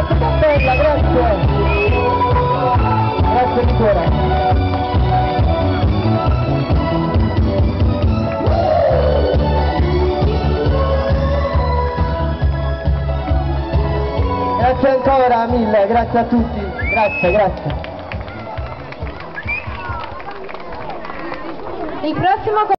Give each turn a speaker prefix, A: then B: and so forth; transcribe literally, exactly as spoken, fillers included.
A: molto bella, grazie. Grazie di cuore. Grazie ancora, mille, grazie a tutti, grazie, grazie.
B: Il prossimo